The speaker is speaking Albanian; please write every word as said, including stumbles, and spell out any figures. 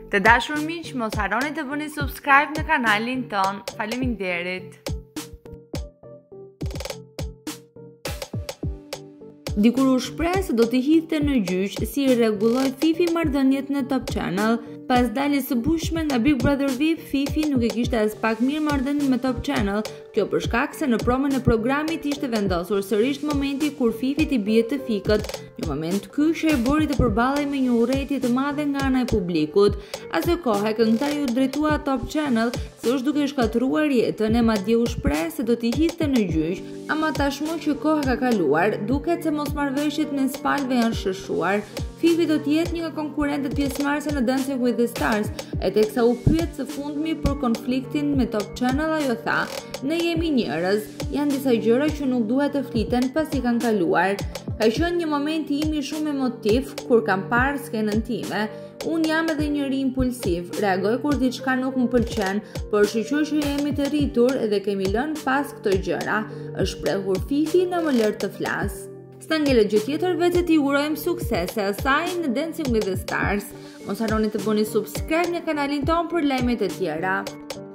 Të dashur miq, mos harroni të bëni subscribe në kanalin ton. Faleminderit. Dikur u shpreh se do të hidhte në gjyq si i rregulloi Fifi marrëdhëniet në Top Channel. Pas daljes së bushme nga Big Brother V I P, Fifi nuk e kishte as pak mirë marrëdhënien me Top Channel, kjo për shkak se në promën e programit ishte vendosur sërish momenti kur Fifi t'i bie të fikët, një moment ky që e bëri të përballej me një urrëtie të madhe nga ana e publikut. Asë kohë këngëtari u drejtua Top Channel se është duke shkatëruar jetën e madje u shpreh se do t'i hidhte në gjyq, ama tashmë që koha ka kaluar, duket se mosmarrveshjet në spalve janë shëshuar. Fifi do të jetë një nga konkurrentët pjesëmarrëse në Dancing with the Stars, e teksa u pyet së fundmi për konfliktin me Top Channel, ajo tha: "Ne jemi njerëz, janë disa gjëra që nuk duhet të fliten pasi kanë kaluar. Ka qenë një moment i imi shumë emotiv kur kam parë skenën time. Unë jam edhe njëri impulsiv, reagoj kur diçka nuk më pëlqen, por shqyqyr që jemi të rritur dhe kemi lënë pas këto gjëra", është shprehur Fifi në Më lër të flas. S'ta ngelet gjë tjetër vetë t'i urojmë suksese asaj në Dancing with the Stars. Mos harroni të bëni subscribe në kanalin ton për lajmet e tjera.